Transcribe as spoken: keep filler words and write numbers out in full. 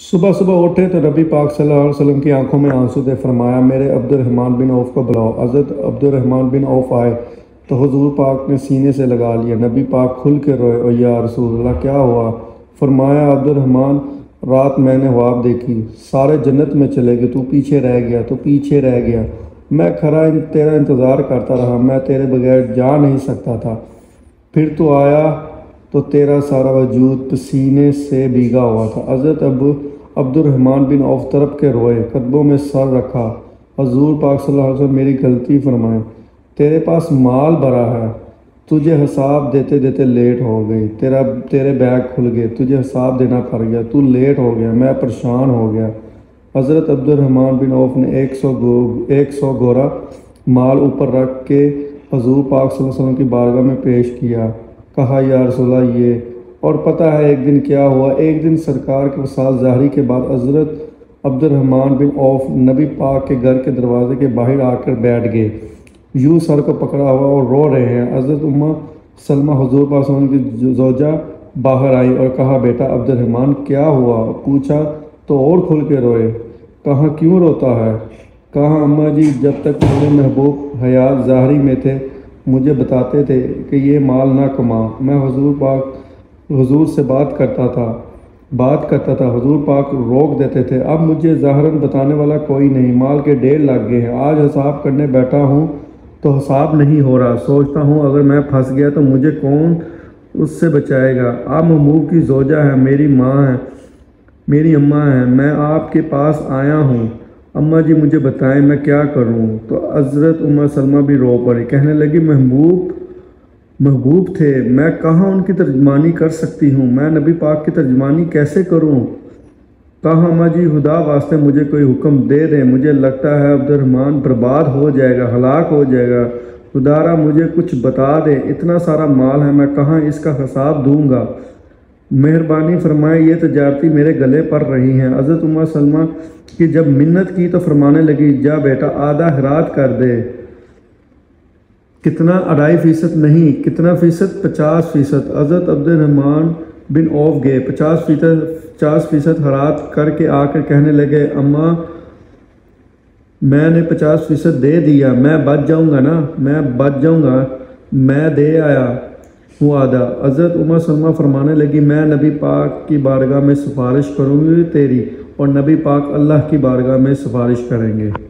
صبح صبح اٹھے تو نبی پاک صلی اللہ علیہ وسلم کی آنکھوں میں آنسو تھے۔ فرمایا میرے عبد الرحمن بن عوف کو بلاؤ۔ حضرت عبد الرحمن بن عوف آئے تو حضور پاک نے سینے سے لگا لیا۔ نبی پاک کھل کے روئے، او یا رسول اللہ کیا ہوا؟ فرمایا عبد الرحمن، رات میں نے خواب دیکھی، سارے جنت میں چلے گئے، تو پیچھے رہ گیا تو پیچھے رہ گیا۔ میں کھڑا تیرا انتظار کرتا رہا، میں تیرے بغیر جا نہیں سکتا تھا۔ پھر تو آیا تو تیرا سارا وجود پسینے سے بھیگا ہوا تھا۔ حضرت ابو عبد الرحمن بن عوف تڑپ کے روئے، قدموں میں سر رکھا۔ حضور پاک صلی اللہ علیہ وسلم میری غلطی فرمائیں، تیرے پاس مال بھرا ہے، تجھے حساب دیتے دیتے لیٹ ہو گئی، تیرا تیرے بیگ کھل گئے، تجھے حساب دینا پڑ گیا، تو لیٹ ہو گیا، میں پریشان ہو گیا۔ حضرت عبد الرحمن بن عوف نے ایک سو گو ایک سو گورا مال اوپر رکھ کے حضور پاک صلی اللہ علیہ وسلم کی بارگاہ میں پیش کیا۔ کہا یا رسول اللہ یہ اور پتہ ہے ایک دن کیا ہوا؟ ایک دن سرکار کے وصال ظاہری کے بعد حضرت عبد الرحمن بن عوف نبی پاک کے گھر کے دروازے کے باہر آ کر بیٹھ گئے، یوں سر کو پکڑا ہوا اور رو رہے ہیں۔ حضرت امہ سلمہ حضور پاک صلی اللہ علیہ وسلم کی زوجہ باہر آئی اور کہا بیٹا عبد الرحمن کیا ہوا؟ پوچھا تو اور کھل کے روئے۔ کہاں کیوں روتا ہے؟ کہا اماں جی جب تک میرے محبوب حیات ظاہری میں تھے مجھے بتاتے تھے کہ یہ مال نہ کما، میں حضور پاک حضور سے بات کرتا تھا بات کرتا تھا حضور پاک روک دیتے تھے۔ اب مجھے ظاہراً بتانے والا کوئی نہیں، مال کے ڈھیر لگ گئے ہیں، آج حساب کرنے بیٹھا ہوں تو حساب نہیں ہو رہا، سوچتا ہوں اگر میں پھنس گیا تو مجھے کون اس سے بچائے گا؟ آپ محبوب کی زوجہ ہے، میری ماں ہے، میری اماں ہے، میں آپ کے پاس آیا ہوں، اماں جی مجھے بتائیں میں کیا کروں؟ تو حضرت ام سلمہ بھی رو پڑی، کہنے لگی محبوب محبوب تھے، میں کہاں ان کی ترجمانی کر سکتی ہوں، میں نبی پاک کی ترجمانی کیسے کروں؟ کہا اماں جی خدا واسطے مجھے کوئی حکم دے دیں، مجھے لگتا ہے عبد الرحمن برباد ہو جائے گا، ہلاک ہو جائے گا، خدا را مجھے کچھ بتا دے، اتنا سارا مال ہے میں کہاں اس کا حساب دوں گا، مہربانی فرمائے، یہ تجارتی میرے گلے پڑ رہی ہیں۔ حضرت ام سلمہ کی جب منت کی تو فرمانے لگی جا بیٹا آدھا خیرات کر دے۔ کتنا؟ اڑائی فیصد نہیں، کتنا فیصد؟ پچاس فیصد۔ حضرت عبد الرحمن بن عوف گئے، پچاس فیصد پچاس فیصد خیرات کر کے آ کر کہنے لگے اماں میں نے پچاس فیصد دے دیا، میں بچ جاؤں گا نا، میں بچ جاؤں گا، میں دے آیا ہوں آدھا۔ حضرت ام سلمہ فرمانے لگی میں نبی پاک کی بارگاہ میں سفارش کروں گی تیری، اور نبی پاک اللہ کی بارگاہ میں سفارش کریں گے۔